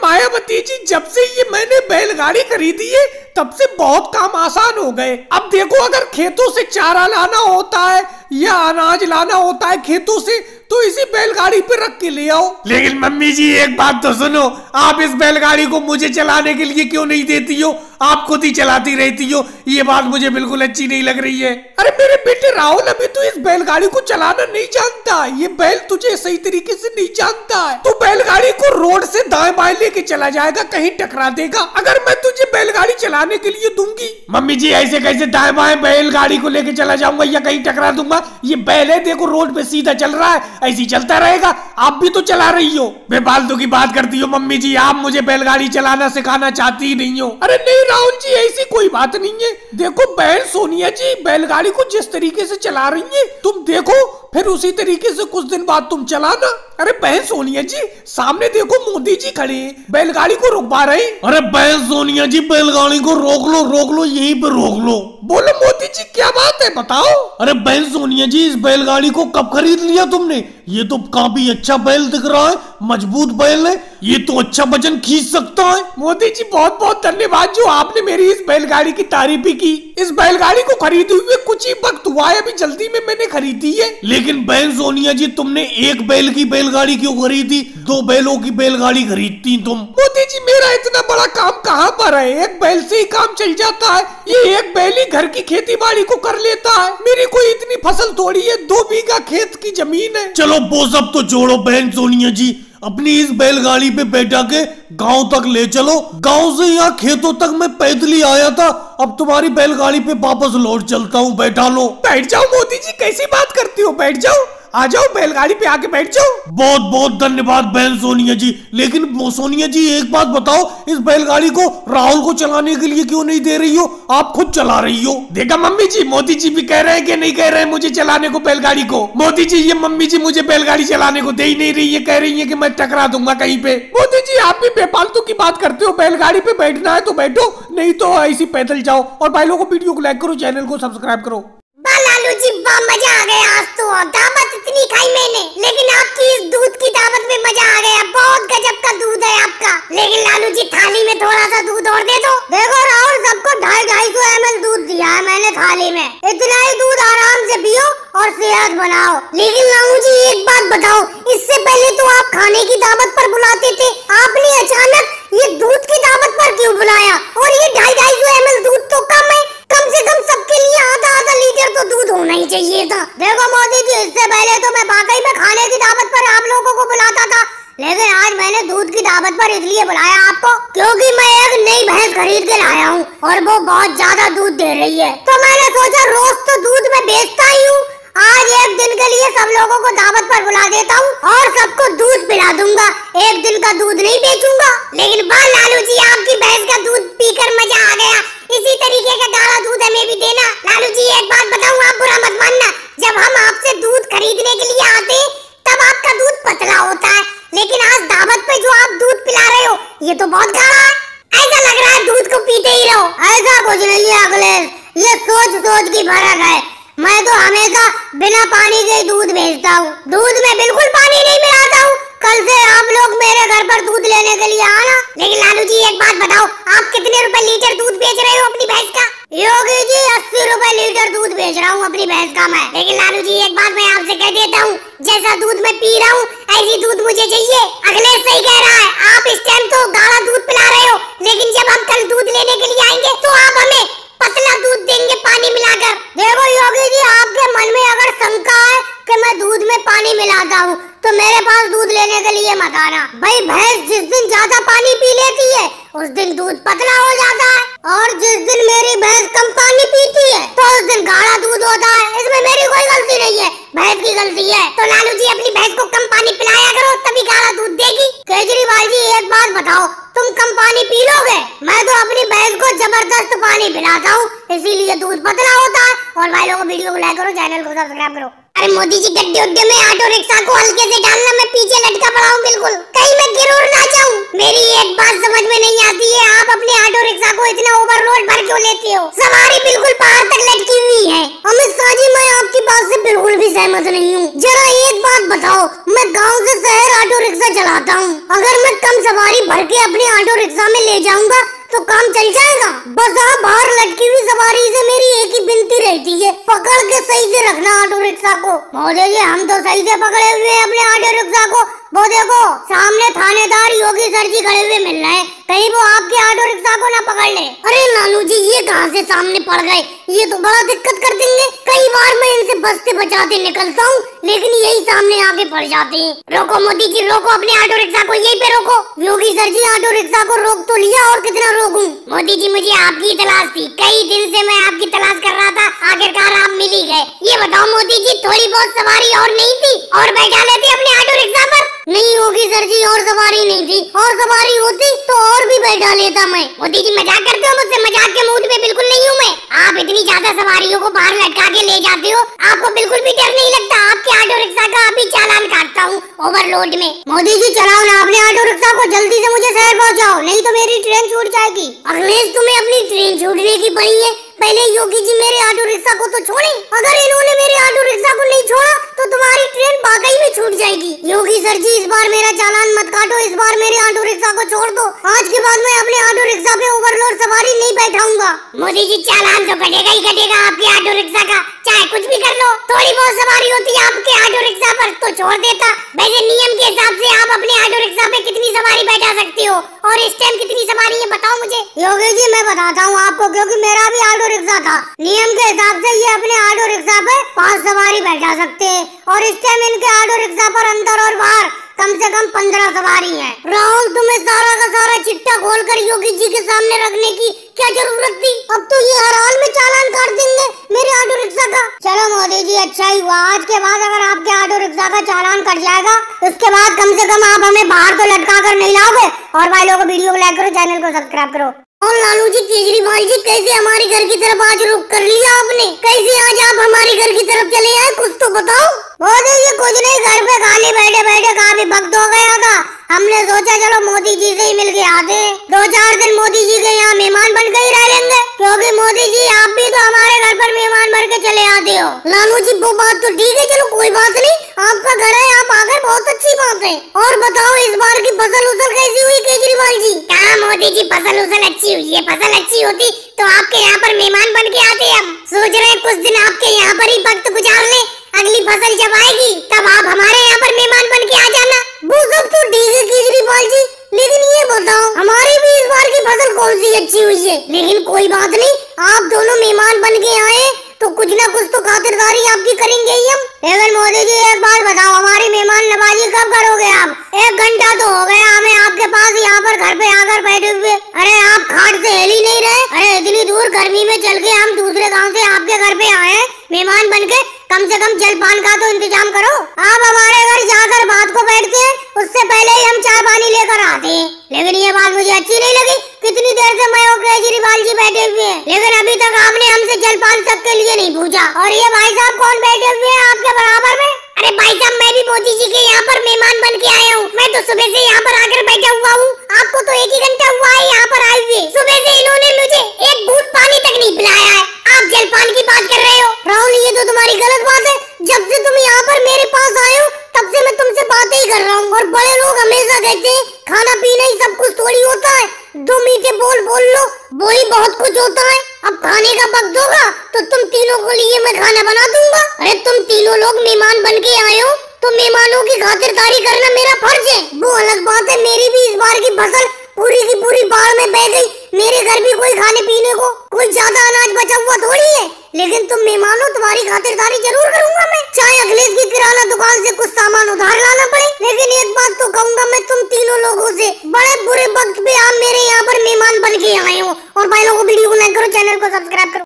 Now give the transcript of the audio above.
मायावती जी, जब से ये मैंने बैलगाड़ी खरीदी है तब से बहुत काम आसान हो गए। अब देखो, अगर खेतों से चारा लाना होता है या अनाज लाना होता है खेतों से, तो इसी बैलगाड़ी पे रख के ले आओ। लेकिन मम्मी जी एक बात तो सुनो, आप इस बैलगाड़ी को मुझे चलाने के लिए क्यों नहीं देती हो? आप खुद ही चलाती रहती हो, ये बात मुझे बिल्कुल अच्छी नहीं लग रही है। अरे मेरे बेटे राहुल, अभी तू इस बैलगाड़ी को चलाना नहीं जानता, ये बैल तुझे सही तरीके से नहीं जानता है। तू बैलगाड़ी को रोड से दाएं बाएं लेके चला जाएगा, कहीं टकरा देगा। अगर मैं तुझे बैलगाड़ी चलाने के लिए दूंगी। मम्मी जी ऐसे कैसे दाएं बाएं बैलगाड़ी को लेके चला जाऊंगा या कहीं टकरा दूंगा? ये बैल है, देखो रोड पे सीधा चल रहा है, ऐसी चलता रहेगा। आप भी तो चला रही हो, बेफालतू की बात करती हो। मम्मी जी आप मुझे बैलगाड़ी चलाना सिखाना चाहती ही नहीं हो। अरे नहीं राहुल जी, ऐसी कोई बात नहीं है। देखो बहन सोनिया जी बैलगाड़ी को जिस तरीके से चला रही है, तुम देखो फिर उसी तरीके से कुछ दिन बाद तुम चलाना। अरे बहन सोनिया जी, सामने देखो मोदी जी खड़े हैं, बैलगाड़ी को रुकवा रहे। अरे बहन सोनिया जी बैलगाड़ी को रोक लो, यहीं पे रोक लो। बोलो मोदी जी क्या बात है, बताओ। अरे बहन सोनिया जी, इस बैलगाड़ी को कब खरीद लिया तुमने? ये तो काफी अच्छा बैल दिख रहा है, मजबूत बैल है, ये तो अच्छा वजन खींच सकता है। मोदी जी बहुत बहुत धन्यवाद जो आपने मेरी इस बैलगाड़ी की तारीफ की। इस बैलगाड़ी को खरीदे हुए कुछ ही वक्त हुआ है, अभी जल्दी में मैंने खरीदी है। लेकिन बहन सोनिया जी, तुमने एक बैल की बैलगाड़ी क्यों खरीदी? 2 बैलों की बैलगाड़ी खरीदती तुम। मोदी जी मेरा इतना बड़ा काम कहाँ पर है, एक बैल से ही काम चल जाता है। ये एक बैल ही घर की खेती बाड़ी को कर लेता है। मेरी कोई इतनी फसल थोड़ी है, 2 बीघा खेत की जमीन है। चलो वो सब तो छोड़ो बहन सोनिया जी, अपनी इस बैलगाड़ी पे बैठा के गांव तक ले चलो। गांव से यहाँ खेतों तक मैं पैदल ही आया था, अब तुम्हारी बैलगाड़ी पे वापस लौट चलता हूँ। बैठा लो। बैठ जाओ मोदी जी, कैसी बात करती हो, बैठ जाओ, आ जाओ बैलगाड़ी पे आके बैठ जाओ। बहुत बहुत धन्यवाद बहन सोनिया जी। लेकिन सोनिया जी एक बात बताओ, इस बैलगाड़ी को राहुल को चलाने के लिए क्यों नहीं दे रही हो? आप खुद चला रही हो। देखा मम्मी जी, मोदी जी भी कह रहे हैं कि नहीं कह रहे हैं मुझे चलाने को बैलगाड़ी को। मोदी जी ये मम्मी जी मुझे बैलगाड़ी चलाने को दे ही नहीं रही है, कह रही है कि मैं टकरा दूंगा कहीं पे। मोदी जी आप भी बेफालतू की बात करते हो, बैलगाड़ी पे बैठना है तो बैठो, नहीं तो ऐसी पैदल जाओ। और भाई लोगों को वीडियो को लाइक करो, चैनल को सब्सक्राइब करो। लालू जी मजा आ गया आज तो। दावत इतनी खाई मैंने, लेकिन आपकी इस दूध की दावत में मजा आ गया। बहुत गजब का दूध है आपका। लेकिन लालू जी थाली में थोड़ा सा दूध और दे दो। देखो राहुल, सबको 250-250 ml दूध दिया है मैंने थाली में। इतना ही दूध आराम से पियो और सेहत बनाओ। लेकिन लालू जी एक बात बताओ, इससे पहले तो आप खाने की दावत पर बुलाते थे, आपने अचानक ये दूध की दावत पर क्यों बुलाया? और ये 250-250 ml दूध तो कम है, कम से कम सबके लिए आधा लीटर तो दूध होना ही चाहिए था। देखो मोदी जी, इससे पहले तो मैं वाकई में खाने की दावत पर आप लोगों को बुलाता था, लेकिन आज मैंने दूध की दावत पर इसलिए बुलाया आपको क्योंकि मैं एक नई भैंस खरीद के लाया हूँ और वो बहुत ज्यादा दूध दे रही है। तो मैंने सोचा रोज तो दूध में बेचता ही हूँ, आज एक दिन के लिए सब लोगों को दावत पर बुला देता हूँ और सबको दूध पिला दूंगा। एक दिन का दूध नहीं बेचूंगा। लेकिन वाह लालू जी, आपकी भैंस का दूध पीकर मजा आ गया। इसी तरीके का गाढ़ा दूध हमें भी देना। लालू जी एक बात बताऊं, आप बुरा मत मानना, जब हम आपसे दूध खरीदने के लिए आते तब आपका दूध पतला होता है, लेकिन आज दावत पे जो आप दूध पिला रहे हो ये तो बहुत गाढ़ा है। ऐसा लग रहा है दूध को पीते ही रहो। ऐसा कुछ नहीं है अखिलेश, ये सोच सोच की फर्क है। मैं तो हमेशा बिना पानी के दूध भेजता हूँ, दूध में बिल्कुल पानी नहीं मिलाता हूँ। कल से आप लोग मेरे घर पर दूध लेने के लिए आना। लेकिन लालू जी एक बात बताओ, आप कितने रुपए लीटर दूध बेच रहे हो अपनी भैंस का? योगी जी 80 रुपए लीटर दूध बेच रहा हूँ अपनी भैंस का मैं। लेकिन लालू जी एक बात मैं आपसे कह देता हूँ, जैसा दूध मैं पी रहा हूँ ऐसी दूध मुझे चाहिए। अखिलेश सही कह रहा है, आप इस टाइम तो गाढ़ा दूध पिला रहे हो, लेकिन जब हम कल दूध लेने के लिए आएंगे तो आप हमें पतला दूध देंगे पानी मिलाकर। देखो योगी जी, आपके मन में अगर शंका है कि मैं दूध में पानी मिलाता हूँ तो मेरे पास दूध लेने के लिए मत आना। भाई भैंस जिस दिन ज्यादा पानी पी लेती है उस दिन दूध पतला हो जाता है, और जिस दिन मेरी भैंस कम पानी पीती है तो उस दिन गाढ़ा दूध होता है। इसमें मेरी कोई गलती नहीं है, भैंस की गलती है। तो लालू जी अपनी भैंस को कम पानी पिलाया करो, तभी गाढ़ा दूध देगी। केजरीवाल जी एक बात बताओ, तुम कम पानी पी लोगे? मैं तो अपनी भैंस को जबरदस्त पानी पिलाता हूँ, इसीलिए दूध पतला होता है। और भाई लोगों वीडियो को लाइक करो, चैनल को सब्सक्राइब करो। अरे मोदी जी गड्ढे उड्ढे में ऑटो रिक्शा को हल्के से डालना, मैं पीछे लटका पड़ा हूँ बिल्कुल, कहीं मैं गिर ना जाऊँ। मेरी एक बात समझ में नहीं आती है, आप अपने ऑटो रिक्शा को वो इतना ओवरलोड भर क्यों लेते हो? सवारी बिल्कुल बाहर तक लटकी हुई है। अमित शाह जी, मैं आपकी बात से बिल्कुल भी सहमत नहीं हूँ। जरा एक बात बताओ, मैं गाँव से शहर ऑटो रिक्शा चलाता हूँ, अगर मैं कम सवारी भर के अपने ऑटो रिक्शा में ले जाऊंगा तो काम चल जाएगा? बस आप बाहर लटकी हुई सवारी से मेरी एक ही विनती रहती है, पकड़ के सही से रखना ऑटो रिक्शा को। महोदय जी, हम तो सही से पकड़े हुए हैं अपने ऑटो रिक्शा को। वो देखो सामने थानेदार योगी सर जी खड़े हुए मिल रहे हैं, कहीं वो आपके ऑटो रिक्शा को ना पकड़ ले। अरे लालू जी, ये कहाँ से सामने पड़ गए? ये तो बड़ा दिक्कत कर देंगे। कई बार मैं इनसे बचते बचाते निकलता हूँ, लेकिन यही सामने आके पड़ जाते हैं। रोको मोदी जी, रोको अपने ऑटो रिक्शा को, यहीं पे रोको। Yogi sir ji, auto rickshaw को रोक तो लिया, और कितना रोकूं? मोदी जी, मुझे आपकी तलाश थी, कई दिन से मैं आपकी तलाश कर रहा था, आखिरकार आप मिल ही गए। ये बताओ मोदी जी, थोड़ी बहुत सवारी और नहीं थी? और बैठा लेते अपने ऑटो रिक्शा पर? नहीं होगी सर जी, और सवारी नहीं थी, और सवारी होती तो और भी बैठा लेता मैं। मोदी जी, मजाक करते हो मुझसे? मजाक के मूड में बिल्कुल नहीं हूँ मैं। आप इतनी ज्यादा सवारियों को बाहर लटका के ले जाते हो, आपको बिल्कुल भी डर नहीं लगता? आपके ऑटो रिक्शा का अभी चालान काटता हूँ ओवरलोड में। मोदी जी, चलाओ ना अपने ऑटो रिक्शा को, जल्दी से मुझे शहर पहुँचाओ, नहीं तो मेरी ट्रेन छूट जाएगी। अखिलेश, तुम्हें अपनी ट्रेन छूटने की पड़ी है, पहले योगी जी मेरे ऑटो रिक्शा को तो छोड़े। अगर इन्होंने मेरे ऑटो रिक्शा को नहीं छोड़ा तो तुम्हारी ट्रेन वाकई में छूट जाएगी। योगी सर जी, इस बार मेरा चालान मत काटो, इस बार मेरे ऑटो रिक्शा को छोड़ दो। आज के बाद मैं अपने ऑटो रिक्शा पे ओवरलोड सवारी नहीं बैठाऊंगा। मोदी जी, चालान तो कटेगा ही कटेगा आपके ऑटो रिक्शा का, चाहे कुछ भी कर लो। थोड़ी बहुत सवारी होती है आपके ऑटो रिक्शा पर तो छोड़ देता। वैसे नियम के हिसाब से आप अपने ऑटो रिक्शा पे कितनी सवारी बैठा सकते हो, और इस टाइम कितनी सवारी है बताओ मुझे। योगी जी, मैं बताता हूँ आपको, क्योंकि मेरा भी ऑटो रिक्शा था। नियम के हिसाब से ये अपने ऑटो रिक्शा पे 5 सवारी बैठा सकते हैं, और इस टाइम इनके ऑटो रिक्शा पर अंदर और बाहर कम से कम 15 सवारी है। राहुल, तुम्हें सारा का सारा चिट्ठा खोलकर योगी जी के सामने रखने की क्या जरूरत थी? अब तो ये हर हाल में चालान काट देंगे मेरे ऑटो रिक्शा का। चलो मोदी जी, अच्छा ही हुआ, आज के बाद अगर आपके ऑटो रिक्शा का चालान कट जाएगा, उसके बाद कम से कम आप हमें बाहर तो लटका कर नहीं लाओगे। और भाई लोगों, वीडियो को लाइक करो, चैनल को सब्सक्राइब करो। और लालू जी, केजरीवाल जी, कैसे हमारे घर की तरफ आज रुख कर लिया आपने? कैसे आज आप हमारे घर की तरफ चले आए, कुछ तो बताओ। मोदी जी, कुछ नहीं, घर पे खाली बैठे बैठे काफी वक्त हो गया था, हमने सोचा चलो मोदी जी से ही मिल के आते। 2-4 दिन मोदी जी के यहाँ मेहमान बन के ही रह लेंगे, क्योंकि मोदी जी आप भी तो हमारे घर पर मेहमान बन के चले आते हो। लालू जी, वो बात तो ठीक है, चलो कोई बात नहीं, आपका घर है, आप आ गए, बहुत अच्छी बात है। और बताओ, इस बार की फसल उसल कैसी हुई केजरीवाल जी? कहा मोदी जी, फसल उसल अच्छी हुई है। फसल अच्छी होती तो आपके यहाँ पर मेहमान बन के आते। हम सोच रहे हैं कुछ दिन आपके यहाँ पर ही वक्त गुजार ले, अगली फसल जब आएगी तब आप हमारे यहाँ पर मेहमान बन के आ जाना। वो सब तो ठीक है केजरीवाल जी, लेकिन ये बताओ, हमारी भी इस बार की फसल कौन सी अच्छी हुई है? लेकिन कोई बात नहीं, आप दोनों मेहमान बन के आए तो कुछ ना कुछ तो खातिरदारी आपकी करेंगे ही हम। लेकिन मोदी जी, एक बात बताओ, हमारी मेहमान नवाजी कब करोगे आप? 1 घंटा तो हो गया हमें आपके पास यहाँ पर घर पे आकर बैठे हुए। अरे आप खाट से हिल ही नहीं रहे। अरे इतनी दूर गर्मी में चल के हम दूसरे गाँव से आपके घर पे आए हैं मेहमान बन के, कम से कम जलपान का तो इंतजाम करो। आप हमारे घर जाकर बात को बैठते हैं, उससे पहले ही हम चाय पानी लेकर आते हैं। लेकिन ये बात मुझे अच्छी नहीं लगी, कितनी देर से मैं और केजरीवाल जी बैठे हुए हैं, लेकिन अभी तक आपने हमसे जलपान तक के लिए नहीं पूछा। और ये भाई साहब कौन बैठे हुए हैं आपके बराबर में? अरे भाई साहब, मैं भी मोदी जी के यहाँ पर मेहमान बन के आया हूँ। मैं तो सुबह से यहाँ पर आकर बैठा हुआ हूँ, आपको तो 1 ही घंटा हुआ है यहाँ पर आए हुए। सुबह से इन्होंने मुझे एक घूंट पानी तक नहीं पिलाया है, आप जलपान की बात कर रहे हो। राहुल, ये तो तुम्हारी गलत बात है। जब से तुम यहाँ पर मेरे पास आए हो तब से मैं तुमसे बातें ही कर रहा हूँ, और बड़े लोग हमेशा कहते हैं खाना पीना ही सब कुछ थोड़ी होता है, 2 मीठे बोल बोल लो वो ही बहुत कुछ होता है। अब खाने का वक्त होगा तो तुम तीनों को लिए मैं खाना बना दूंगा। अरे तुम तीनों लोग मेहमान बन के आए हो तो मेहमानों की खातिरदारी करना मेरा फर्ज है। वो अलग बात है, मेरी भी इस बार की फसल पूरी की पूरी बाढ़ में बह गई, मेरे घर भी कोई खाने पीने को कोई ज्यादा अनाज बचा हुआ थोड़ी है। लेकिन तुम मेहमानों, तुम्हारी खातिरदारी जरूर करूंगा मैं, चाहे अखिलेश की किराना दुकान से कुछ सामान उधार लाना पड़े। लेकिन एक बात तो कहूंगा मैं तुम तीनों लोगों से, बड़े बुरे वक्त पे आप मेरे यहाँ पर मेहमान बन के आए हो। और भाई लोगों, वीडियो को लाइक करो, चैनल को सब्सक्राइब करो।